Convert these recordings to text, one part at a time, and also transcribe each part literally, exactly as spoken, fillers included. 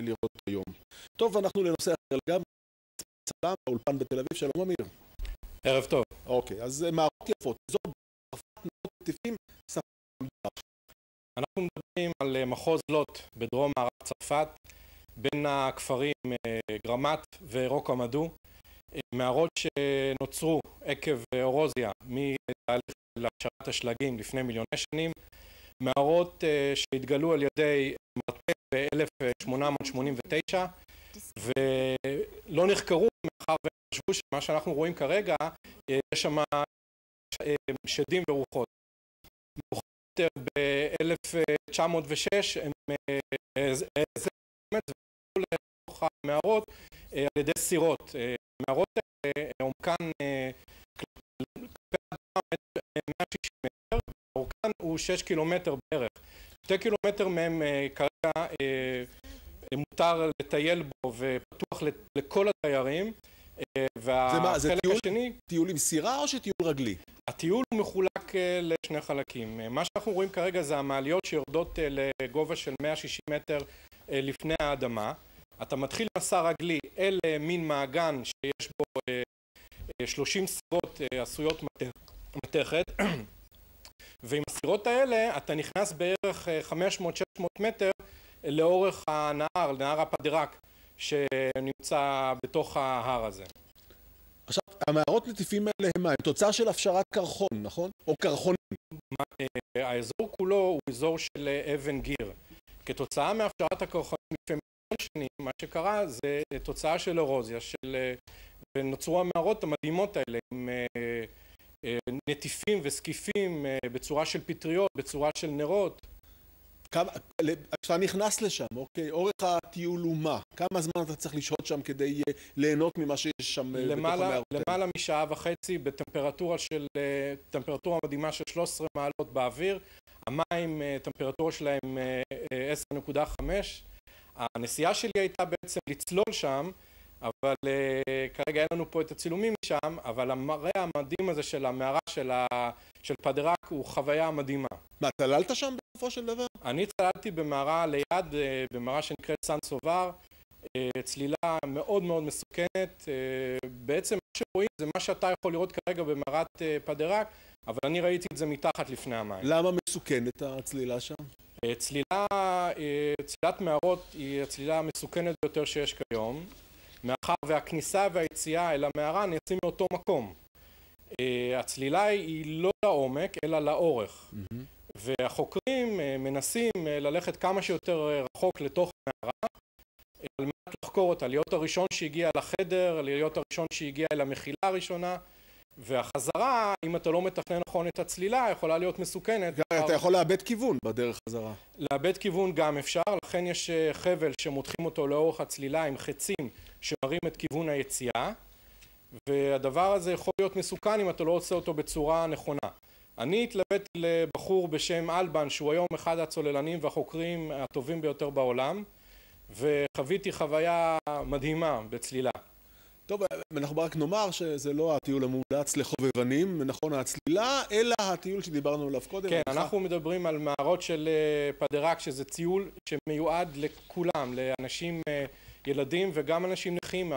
לראות היום. טוב, אנחנו לנושא אחר גם, צלם, האולפן בתל אביב, שלום אמיר. ערב טוב. אוקיי, אז מערות יפות, זו צרפת, נאות נטיפים, ספר. אנחנו מדברים על מחוז לוט בדרום מערב צרפת, בין הכפרים גרמט ורוקמדו, מערות שנוצרו עקב אורוזיה מתהליך להשארת השלגים לפני מיליוני שנים, מערות שהתגלו על ידי מרטן ב-אלף שמונה מאות שמונים ותשע ולא נחקרו מאחר וחשבו שמה שאנחנו רואים כרגע יש שם שדים ורוחות. מאוחר יותר ב-אלף תשע מאות ושש הם זכו לתוך המערות על ידי סירות. המערות האלה עומקן מאה ושישים מטר, אורכן הוא שש קילומטר בערך. שתי קילומטר מהם כרגע מותר לטייל בו ופתוח לכל התיירים. והחלק השני... טיול עם סירה או שטיול רגלי? הטיול הוא מחולק לשני חלקים. מה שאנחנו רואים כרגע זה המעליות שיורדות לגובה של מאה ושישים מטר לפני האדמה. אתה מתחיל מסע רגלי אל מין מעגן שיש בו שלושים סירות עשויות מתכת, ועם הסירות האלה אתה נכנס בערך חמש מאות שש מאות מטר לאורך הנהר, נהר הפדרק שנמצא בתוך ההר הזה. עכשיו, המערות נטיפים האלה הם מה? הם תוצאה של הפשרת קרחון, נכון? או קרחונים? האזור כולו הוא אזור של אבן גיר. כתוצאה מהפשרת הקרחונים לפני מיליון שנים, מה שקרה זה תוצאה של אורוזיה, של... ונוצרו המערות המדהימות האלה עם נטיפים וסקיפים בצורה של פטריות, בצורה של נרות. כשאתה נכנס לשם, אוקיי, אורך הטיול הוא מה? כמה זמן אתה צריך לשהות שם כדי ליהנות ממה שיש שם בתוך המערות? למעלה משעה וחצי בטמפרטורה של, טמפרטורה מדהימה של שלוש עשרה מעלות באוויר. המים, טמפרטורה שלהם עשר נקודה חמש. הנסיעה שלי הייתה בעצם לצלול שם, אבל כרגע אין לנו פה את הצילומים שם, אבל המראה המדהים הזה של המערה של, ה, של פדרק הוא חוויה מדהימה. מה, צללת שם בסופו של דבר? אני צללתי במערה ליד, במערה שנקראת סן סובר, צלילה מאוד מאוד מסוכנת. בעצם מה שרואים זה מה שאתה יכול לראות כרגע במערת פדרק, אבל אני ראיתי את זה מתחת לפני המים. למה מסוכנת הצלילה שם? צלילה, צלילת מערות היא הצלילה המסוכנת ביותר שיש כיום, מאחר והכניסה והיציאה אל המערה נעשים מאותו מקום. הצלילה היא לא לעומק אלא לאורך. והחוקרים מנסים ללכת כמה שיותר רחוק לתוך המערה על מנת לחקור אותה, להיות הראשון שהגיע לחדר, להיות הראשון שהגיע אל המחילה הראשונה, והחזרה, אם אתה לא מתכנן נכון את הצלילה, יכולה להיות מסוכנת. אתה יכול לאבד כיוון בדרך חזרה. לאבד כיוון גם אפשר, לכן יש חבל שמותחים אותו לאורך הצלילה עם חצים שמראים את כיוון היציאה, והדבר הזה יכול להיות מסוכן אם אתה לא עושה אותו בצורה נכונה. אני התלבטתי לבחור בשם אלבן, שהוא היום אחד הצוללנים והחוקרים הטובים ביותר בעולם, וחוויתי חוויה מדהימה בצלילה. טוב, אנחנו רק נאמר שזה לא הטיול המומלץ לחובבנים, נכון, הצלילה, אלא הטיול שדיברנו עליו קודם. כן, אנחנו מדברים על מערות של פדרק, שזה טיול שמיועד לכולם, לאנשים, ילדים וגם אנשים נכים.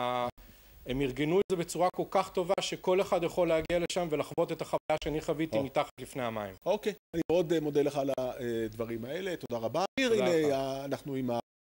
הם ארגנו את זה בצורה כל כך טובה שכל אחד יכול להגיע לשם ולחוות את החוויה שאני חוויתי מתחת לפני המים. אוקיי, אני מאוד מודה לך על הדברים האלה, תודה רבה. הנה, אנחנו עם